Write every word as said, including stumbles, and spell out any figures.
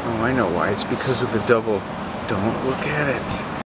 Oh, I know why. It's because of the double. Don't look at it.